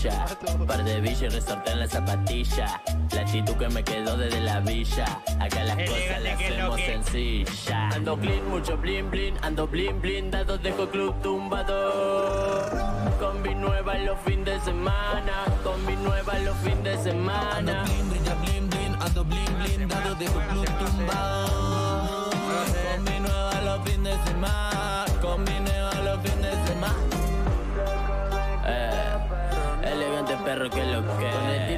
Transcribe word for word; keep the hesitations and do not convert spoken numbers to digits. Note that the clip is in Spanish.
silla. Par de billas y resorte en la zapatilla. La actitud que me quedó desde la villa. Acá las cosas las hacemos sencillas. Ando clean, mucho blin blin. Ando blin blindado, dejo club tumbado. Combi nueva los fines de semana. Combi nueva los fines de semana. Ando blin, brilla, blin, blin. Ando blin, blindado, dejo club tumbado. Combi nueva los fines de semana. Combi nueva los fines de semana. Eh, elegante perro que lo que